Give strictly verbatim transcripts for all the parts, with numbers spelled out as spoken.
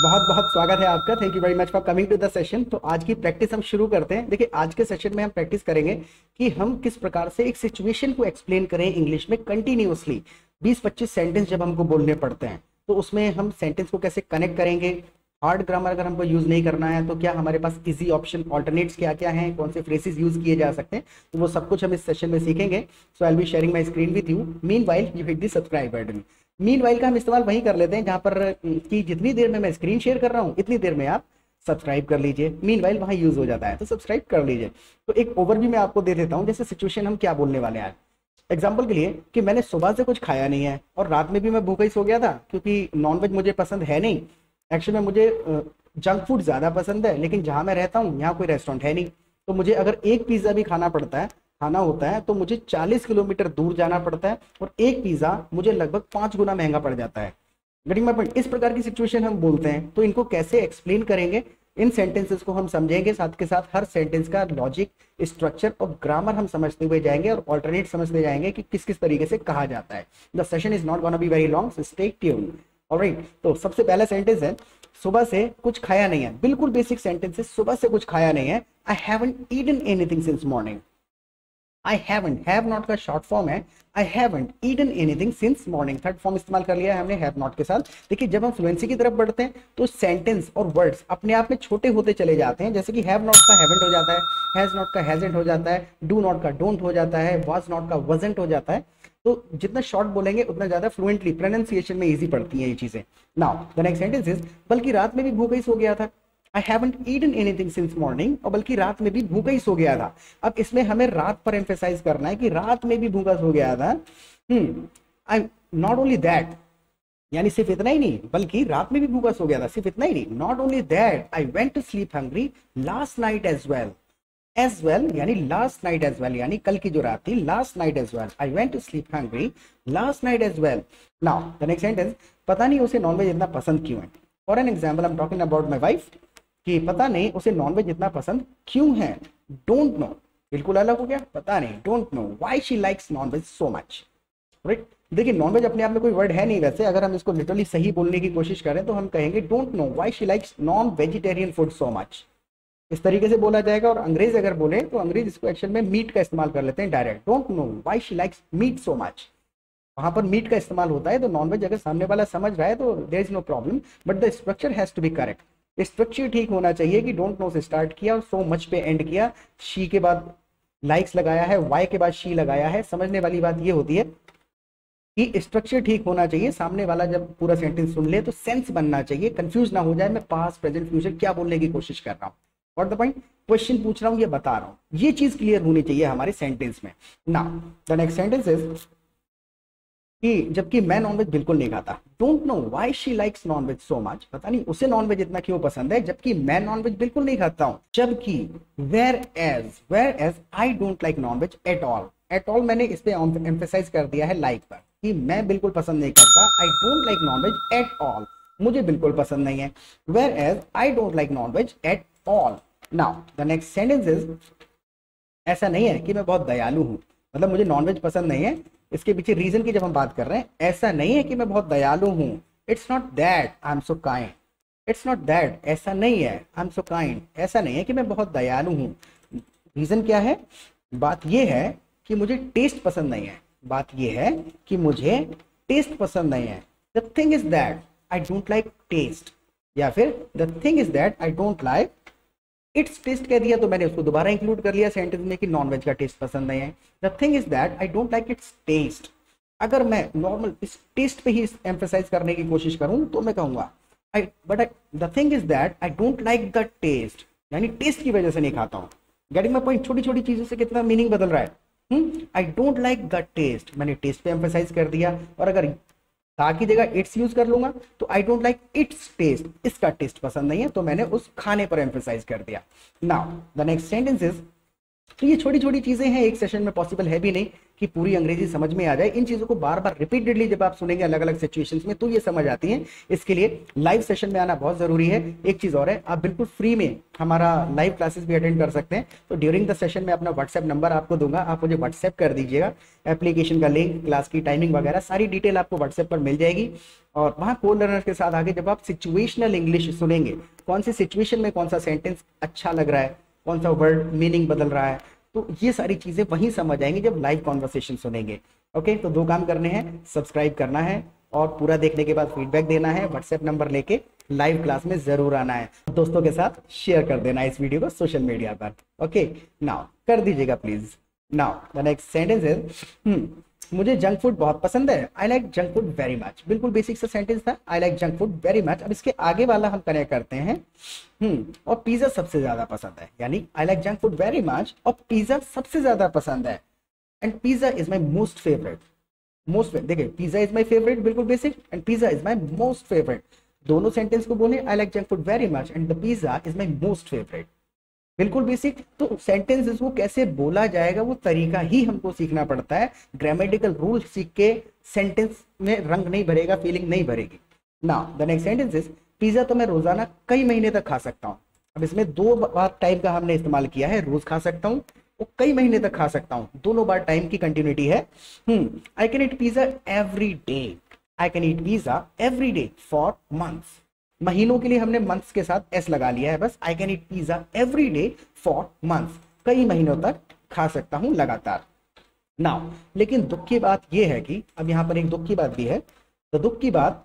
बहुत बहुत स्वागत है आपका। Thank you very much for coming to the session. तो आज की प्रैक्टिस हम शुरू करते हैं। देखिए, आज के सेशन में हम प्रैक्टिस करेंगे कि हम किस प्रकार से एक सिचुएशन को एक्सप्लेन करें इंग्लिश में कंटिन्यूअसली। बीस पच्चीस सेंटेंस जब हमको बोलने पड़ते हैं तो उसमें हम सेंटेंस को कैसे कनेक्ट करेंगे। हार्ड ग्रामर अगर हमको यूज नहीं करना है तो क्या हमारे पास इजी ऑप्शन ऑल्टरनेट्स क्या क्या हैं, कौन से फ्रेसेस यूज किए जा सकते हैं, तो वो सब कुछ हम इस सेशन में सीखेंगे। So I will be sharing my screen with you. Meanwhile you hit the subscribe button. Meanwhile का हम इस्तेमाल वहीं कर लेते हैं जहां पर कि जितनी देर में मैं स्क्रीन शेयर कर रहा हूं इतनी देर में आप सब्सक्राइब कर लीजिए। मीनवाइल वहां यूज हो जाता है, तो सब्सक्राइब कर लीजिए। तो एक ओवरव्यू मैं आपको दे देता हूं, जैसे सिचुएशन हम क्या बोलने वाले हैं। एग्जाम्पल के लिए कि मैंने सुबह से कुछ खाया नहीं है और रात में भी मैं भूखा ही सो गया था क्योंकि नॉनवेज मुझे पसंद है नहीं। एक्चुअली में मुझे जंक फूड ज़्यादा पसंद है, लेकिन जहाँ मैं रहता हूँ यहाँ कोई रेस्टोरेंट है नहीं, तो मुझे अगर एक पिज़्ज़ा भी खाना पड़ता है खाना होता है तो मुझे चालीस किलोमीटर दूर जाना पड़ता है और एक पिज़्ज़ा मुझे लगभग पाँच गुना महंगा पड़ जाता है। Getting my point. इस प्रकार की सिचुएशन हम बोलते हैं, तो इनको कैसे एक्सप्लेन करेंगे, इन सेंटेंसेस को हम समझेंगे, साथ के साथ हर सेंटेंस का लॉजिक, स्ट्रक्चर और ग्रामर हम समझते हुए जाएंगे और ऑल्टरनेट समझते जाएंगे कि किस किस तरीके से कहा जाता है। The session is not gonna be very long, so stay tuned. Alright, तो सबसे पहला सेंटेंस है सुबह से कुछ खाया नहीं है। बिल्कुल बेसिक सेंटेंस है, सुबह से कुछ खाया नहीं है। I haven't eaten anything since morning. I haven't, have not का शॉर्ट फॉर्म है I haven't eaten anything since morning. Third form इस्तेमाल कर लिया है हमने हैव नॉट के साथ। देखिए, जब हम फ्लुएंसी की तरफ बढ़ते हैं तो सेंटेंस और वर्ड्स अपने आप में छोटे होते चले जाते हैं। जैसे कि हैव नॉट का हैवंट हो जाता है, हैज नॉट का हैजंट हो जाता है, डू नॉट का डोंट हो जाता है, वाज नॉट का वजंट हो जाता है। तो जितना शॉर्ट बोलेंगे उतना ज्यादा फ्लुएंटली प्रोनाउंसिएशन में इजी पड़ती है ये चीजें। Now the next sentence is बल्कि रात में भी भूखा ही सो गया था। I haven't eaten anything since morning, और बल्कि रात में भी भूखा ही सो गया था। अब इसमें हमें रात पर एम्फेसाइज करना है कि रात में भी भूखा सो गया था। Hmm I not only that, यानी सिर्फ इतना ही नहीं बल्कि रात में भी भूखा सो गया था, सिर्फ इतना ही नहीं। Not only that I went to sleep hungry last night as well. As well यानी लास्ट नाइट एज वेल, यानी कल की जो रात थी, last night as well. I went to sleep hungry last night as well. Now the next sentence, पता नहीं उसे नॉनवेज इतना पसंद क्यों है। For an example I am talking about my wife, कि पता नहीं उसे नॉनवेज इतना पसंद क्यों है। डोंट नो बिल्कुल अलग हो गया, पता नहीं। Don't know why she likes nonveg so much. Right, देखिए नॉनवेज अपने आप में कोई वर्ड है नहीं वैसे। अगर हम इसको लिटरली सही बोलने की कोशिश करें तो हम कहेंगे don't know why she likes non vegetarian food so much. इस तरीके से बोला जाएगा। और अंग्रेज अगर बोले तो अंग्रेज इसको एक्शन में मीट का इस्तेमाल कर लेते हैं direct. Don't know why she likes meat so much, वहां पर मीट का इस्तेमाल होता है। तो नॉनवेज अगर सामने वाला समझ रहा है तो there is no problem, but the structure has to be correct. Structure ठीक होना चाहिए कि डोंट नो से स्टार्ट किया और सो मच पे एंड किया, शी के बाद लाइक्स लगाया है, वाई के बाद शी लगाया है। समझने वाली बात ये होती है कि स्ट्रक्चर ठीक होना चाहिए। सामने वाला जब पूरा सेंटेंस सुन ले तो सेंस बनना चाहिए, कंफ्यूज ना हो जाए मैं पास्ट प्रेजेंट फ्यूचर क्या बोलने की कोशिश कर रहा हूँ, व्हाट द पॉइंट, क्वेश्चन पूछ रहा हूँ ये बता रहा हूँ। ये चीज क्लियर होनी चाहिए हमारे सेंटेंस में। Now the next sentence is कि जबकि मैं नॉनवेज बिल्कुल नहीं खाता। Don't know why she likes nonveg so much, पता नहीं उसे नॉनवेज इतना क्यों पसंद है, जबकि मैं नॉनवेज बिल्कुल नहीं खाता हूं। जबकि whereas, whereas I don't like non veg at all. At all मैंने इस पे एम्फेसाइज कर दिया है लाइक पर, कि मैं बिल्कुल पसंद नहीं करता। I don't like non veg at all, मुझे बिल्कुल पसंद नहीं है। Whereas I don't like non veg at all. Now the next sentence is, ऐसा नहीं है कि मैं बहुत दयालु हूं, मतलब मुझे नॉनवेज पसंद नहीं है। इसके पीछे रीजन की जब हम बात कर रहे हैं, ऐसा नहीं है कि मैं बहुत दयालु हूं। It's not that I am so kind. It's not that, ऐसा नहीं है, आई एम सो काइंड, ऐसा नहीं है कि मैं बहुत दयालु हूं। रीजन क्या है? बात यह है कि मुझे टेस्ट पसंद नहीं है। बात यह है कि मुझे टेस्ट पसंद नहीं है। The thing is that I don't like taste, या फिर the thing is that I don't like its taste कह दिया तो मैंने उसको दोबारा इंक्लूड कर लिया सेंटेंस में कि नॉनवेज का टेस्ट पसंद नहीं है। The thing is that I don't like its taste. अगर मैं नॉर्मल इस टेस्ट पे ही एम्फेसाइज करने की कोशिश करूं तो मैं कहूंगा I but the thing is that I don't like the taste, यानी टेस्ट की वजह से नहीं खाता हूं। गेटिंग माय पॉइंट, छोटी छोटी चीजों से कितना मीनिंग बदल रहा है। Hmm I don't like the taste, मैंने टेस्ट पे एम्फेसाइज कर दिया, और अगर था की जगह इट्स यूज कर लूंगा तो I don't like its taste, इसका टेस्ट पसंद नहीं है, तो मैंने उस खाने पर एम्फेसाइज कर दिया। Now the next sentence is, तो ये छोटी छोटी चीजें हैं, एक सेशन में पॉसिबल है भी नहीं, कि पूरी अंग्रेजी समझ में आ जाए। इन चीजों को बार बार रिपीटेडली जब आप सुनेंगे अलग अलग सिचुएशंस में तो ये समझ आती हैं। इसके लिए लाइव सेशन में आना बहुत जरूरी है। एक चीज और है, आप बिल्कुल फ्री में हमारा लाइव क्लासेस भी अटेंड कर सकते हैं। तो ड्यूरिंग द सेशन में अपना व्हाट्सएप नंबर आपको दूंगा, आप मुझे व्हाट्सएप कर दीजिएगा। एप्लीकेशन का लिंक, क्लास की टाइमिंग वगैरह सारी डिटेल आपको व्हाट्सएप पर मिल जाएगी। और वहाँ को लर्नर्स के साथ आगे जब आप सिचुएशनल इंग्लिश सुनेंगे, कौन सी सिचुएशन में कौन सा सेंटेंस अच्छा लग रहा है, कौन सा वर्ड मीनिंग बदल रहा है, तो ये सारी चीजें वहीं समझ आएंगी जब लाइव कॉन्वर्सेशन सुनेंगे। ओके, तो दो काम करने हैं, सब्सक्राइब करना है और पूरा देखने के बाद फीडबैक देना है। व्हाट्सएप नंबर लेके लाइव क्लास में जरूर आना है। दोस्तों के साथ शेयर कर देना इस वीडियो को सोशल मीडिया पर। ओके, नाउ कर दीजिएगा please. Now the next sentence is, मुझे जंक फूड बहुत पसंद है। I like junk food very much. बिल्कुल बेसिक सा सेंटेंस था, I like junk food very much. अब इसके आगे वाला हम कनेक्ट करते हैं, हम्म और पिज्जा सबसे ज्यादा पसंद है। यानी I like junk food very much और पिज्जा सबसे ज्यादा पसंद है। And pizza is my most favourite. Most देखिए, पिज्जा इज माई फेवरेट, बिल्कुल basic, and pizza is my most favourite. दोनों सेंटेंस को बोले, I like junk food very much and the pizza is my most favourite. बिल्कुल basic. तो sentences को कैसे बोला जाएगा वो तरीका ही हमको सीखना पड़ता है। ग्रामेटिकल रूल सीख के सेंटेंस में रंग नहीं भरेगा, फीलिंग नहीं भरेगी। Now the next sentence is, pizza तो मैं रोजाना कई महीने तक खा सकता हूँ। अब इसमें दो बार टाइम का हमने इस्तेमाल किया है, रोज खा सकता हूँ और कई महीने तक खा सकता हूँ। दोनों बार टाइम की कंटिन्यूटी है। Hmm I can eat pizza every day. I can eat pizza every day for months. महीनों के लिए हमने मंथ्स के साथ एस लगा लिया है बस। I can eat pizza every day for months. कई महीनों तक खा सकता हूं लगातार। नाउ लेकिन दुख की बात यह है कि, अब यहां पर एक दुख की बात भी है। तो दुख की बात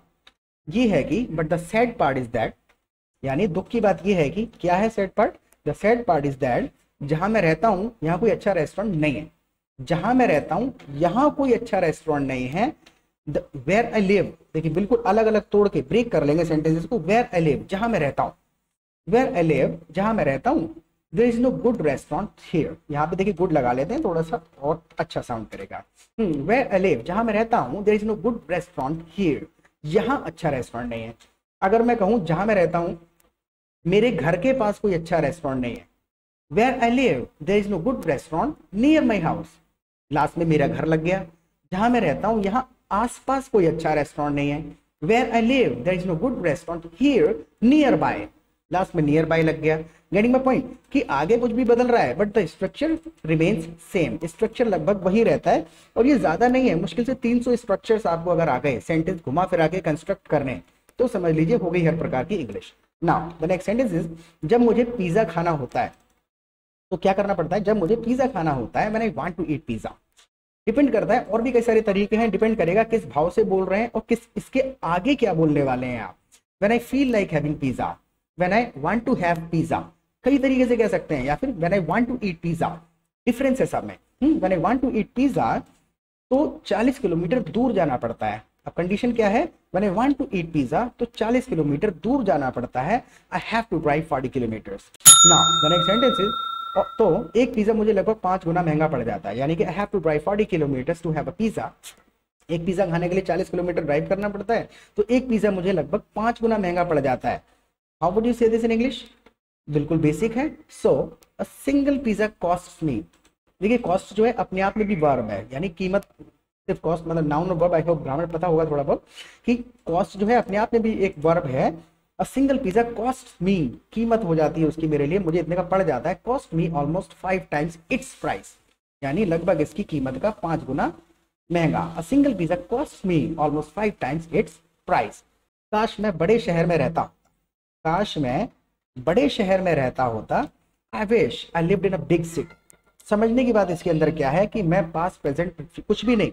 यह है कि, but the sad part is that, यानी दुख की बात यह है कि, क्या है sad part? The sad part is that, जहां मैं रहता हूं यहां कोई अच्छा रेस्टोरेंट नहीं है। जहां मैं रहता हूं यहां कोई अच्छा रेस्टोरेंट नहीं है। वेयर आई लिव, देखिए बिल्कुल अलग अलग तोड़ के ब्रेक कर लेंगे सेंटेंसेस को। वेयर आई लिव, जहां मैं रहता हूँ। वेयर आई लिव, जहां मैं रहता हूँ। There is no good restaurant here. यहाँ पे देखिए गुड लगा लेते हैं, थोड़ा सा और अच्छा साउंड करेगा। हम्म वेयर आई लिव, जहां मैं रहता हूँ। There is no good restaurant here, यहाँ अच्छा रेस्टोरेंट नहीं है। अगर मैं कहूँ जहां मैं रहता हूँ मेरे घर के पास कोई अच्छा रेस्टोरेंट नहीं है। Where I live, there is no good restaurant near my house. Last में मेरा घर लग गया। जहां मैं रहता हूँ यहाँ आसपास कोई अच्छा रेस्टोरेंट नहीं है। Where I live, there is no good restaurant here nearby. Last में नियर बाय लग गया। गेटिंग माय पॉइंट कि आगे कुछ भी बदल रहा है but the structure remains same. Structure लगभग वही रहता है और ये ज्यादा नहीं है। मुश्किल से तीन सौ स्ट्रक्चर्स आपको अगर आ गए सेंटेंस घुमा फिरा के कंस्ट्रक्ट करने, तो समझ लीजिए हो गई हर प्रकार की English. Now the next sentence is, जब मुझे पिज्जा खाना होता है तो क्या करना पड़ता है? जब मुझे पिज्जा खाना होता है, when I want to eat pizza. Depend करता है, और भी कई सारे तरीके हैं, डिपेंड करेगा किस भाव से बोल रहे हैं और किस इसके आगे क्या बोलने वाले हैं आप। When I feel like having pizza, when I want to have pizza, कई तरीके से कह सकते हैं। या फिर when I want to eat pizza, difference है सब में। When I want to eat pizza तो चालीस किलोमीटर दूर जाना पड़ता है। अब कंडीशन क्या है? When I want to eat pizza तो चालीस किलोमीटर दूर जाना पड़ता है। I have to drive forty kilometres. Now the next sentence is, तो एक पिज्जा मुझे लगभग पांच गुना महंगा पड़ जाता है। यानी कि I have to drive forty kilometres to have a pizza. एक पिज्जा खाने के लिए चालीस किलोमीटर ड्राइव करना पड़ता है, तो एक पिज्जा मुझे लगभग पांच गुना महंगा पड़ जाता है। How would you say this in English? बिल्कुल बेसिक है। So a single pizza cost me. देखिए कॉस्ट जो है अपने आप में भी वर्ब है, यानी कीमत सिर्फ कॉस्ट मतलब नाउन और वर्ब। आई होप ग्रामर पता होगा थोड़ा बहुत कि कॉस्ट जो है अपने आप में भी एक वर्ब है। A single pizza cost me, कीमत हो जाती है उसकी मेरे लिए, मुझे इतने का पड़ जाता है। Cost me almost five times its price, यानी लगभग इसकी कीमत का पांच गुना महंगा। A single pizza cost me almost five times its price. काश मैं बड़े शहर में रहता काश मैं बड़े शहर में रहता होता। I wish I lived in a big city. समझने की बात इसके अंदर क्या है कि मैं पास्ट प्रेजेंट कुछ भी नहीं,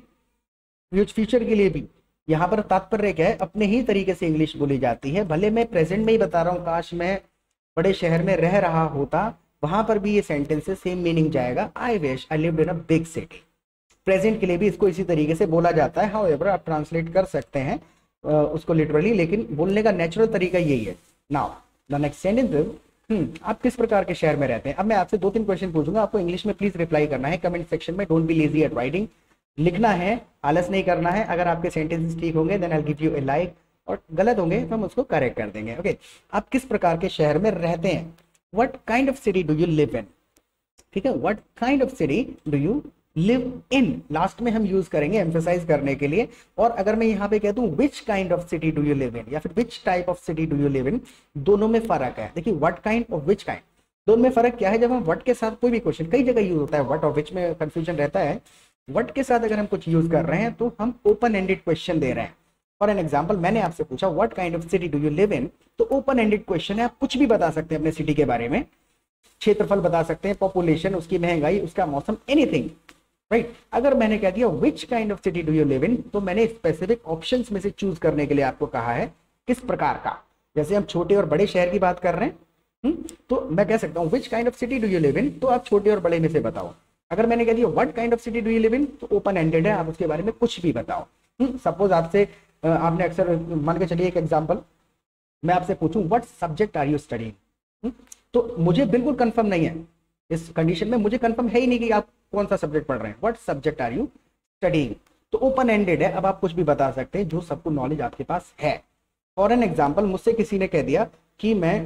फ्यूचर के लिए भी यहाँ पर तात्पर्य क्या है, अपने ही तरीके से इंग्लिश बोली जाती है। भले मैं प्रेजेंट में ही बता रहा हूँ काश मैं बड़े शहर में रह रहा होता, वहां पर भी ये सेंटेंस से सेम मीनिंग जाएगा। I wish I lived in a big city. Present के लिए भी इसको इसी तरीके से बोला जाता है। हाउएवर आप ट्रांसलेट कर सकते हैं उसको लिटरली, लेकिन बोलने का नेचुरल तरीका यही है। Now the next sentence, hmm आप किस प्रकार के शहर में रहते हैं? अब मैं आपसे दो तीन क्वेश्चन पूछूंगा, आपको इंग्लिश में प्लीज रिप्लाई करना है कमेंट सेक्शन में। Don't be lazy at writing, लिखना है, आलस नहीं करना है। अगर आपके सेंटेंसेस ठीक होंगे then I will give you a like, और गलत होंगे तो हम उसको करेक्ट कर देंगे। ओके, आप किस प्रकार के शहर में रहते हैं? What kind of city do you live in? ठीक है, what kind of city do you live in last में हम यूज करेंगे एम्फेसाइज करने के लिए। और अगर मैं यहाँ पे कह दूं which kind of city do you live in या फिर which type of city do you live in, दोनों में फर्क है। देखिए व्हाट काइंड और विच काइंड, दोनों में फर्क क्या है। जब हम व्हाट के साथ कोई भी क्वेश्चन, कई जगह यूज होता है व्हाट और विच में कंफ्यूजन रहता है। व्हाट के साथ अगर हम कुछ यूज कर रहे हैं तो हम ओपन एंडेड क्वेश्चन दे रहे हैं। फॉर एन एग्जाम्पल, मैंने आपसे पूछा what kind of city do you live in, तो ओपन एंडेड क्वेश्चन है, आप कुछ भी बता सकते हैं अपने सिटी के बारे में, क्षेत्रफल बता सकते हैं, पॉपुलेशन, उसकी महंगाई, उसका मौसम, एनीथिंग, राइट। अगर मैंने कह दिया which kind of city do you live in, तो मैंने स्पेसिफिक ऑप्शंस में से चूज करने के लिए आपको कहा है किस प्रकार का। जैसे हम छोटे और बड़े शहर की बात कर रहे हैं, हुँ? तो मैं कह सकता हूँ which kind of city do you live in, तो आप छोटे और बड़े में से बताओ। अगर मैंने कह दिया what kind of city do you live in, तो ओपन एंडेड है, आप उसके बारे में कुछ भी बताओ। सपोज आपसे आपने अक्सर मान के चलिए एक एग्जांपल, मैं आपसे पूछूं what subject are you studying, तो मुझे बिल्कुल कंफर्म नहीं है, इस कंडीशन में मुझे कंफर्म है ही नहीं कि आप कौन सा सब्जेक्ट पढ़ रहे हैं। What subject are you studying, तो ओपन एंडेड है, अब आप कुछ भी बता सकते हैं जो सबको नॉलेज आपके पास है। फॉर एन एग्जाम्पल, मुझसे किसी ने कह दिया कि मैं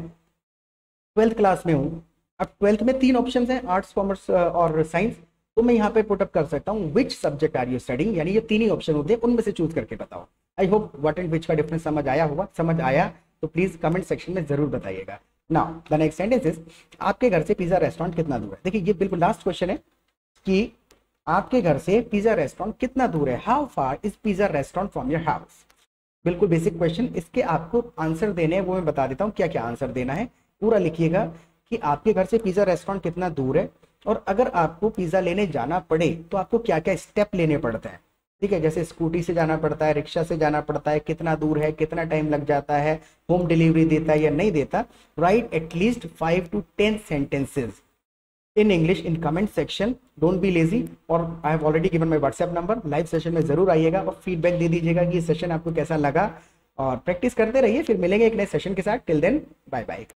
ट्वेल्थ क्लास में हूँ। अब ट्वेल्थ में तीन ऑप्शन हैं, आर्ट्स, कॉमर्स और साइंस, तो मैं यहाँ पे पुटअप कर सकता हूँ which subject are you studying, यानी ये तीन ही ऑप्शन होते हैं, उनमें से चूज करके बताओ। I hope what and which का डिफरेंस समझ आया होगा। समझ आया तो प्लीज कमेंट सेक्शन में जरूर बताइएगा। Now the next sentence is, आपके घर से पिज्जा रेस्टोरेंट कितना दूर है। देखिए ये बिल्कुल लास्ट क्वेश्चन है कि आपके घर से पिज्जा रेस्टोरेंट कितना दूर है। How far is pizza restaurant from your house. बिल्कुल बेसिक क्वेश्चन, इसके आपको आंसर देने हैं, वो मैं बता देता हूँ क्या क्या आंसर देना है। पूरा लिखिएगा कि आपके घर से पिज्जा रेस्टोरेंट कितना दूर है, और अगर आपको पिज्जा लेने जाना पड़े तो आपको क्या क्या स्टेप लेने पड़ते हैं। ठीक है, जैसे स्कूटी से जाना पड़ता है, रिक्शा से जाना पड़ता है, कितना दूर है, कितना टाइम लग जाता है, होम डिलीवरी देता है या नहीं देता। Write at least five to ten sentences in English in comment section, don't be lazy. और I have already given my WhatsApp number, live session में जरूर आइएगा और फीडबैक दे दीजिएगा कि ये सेशन आपको कैसा लगा, और प्रैक्टिस करते रहिए। फिर मिलेंगे एक नए सेशन के साथ। Till then bye bye.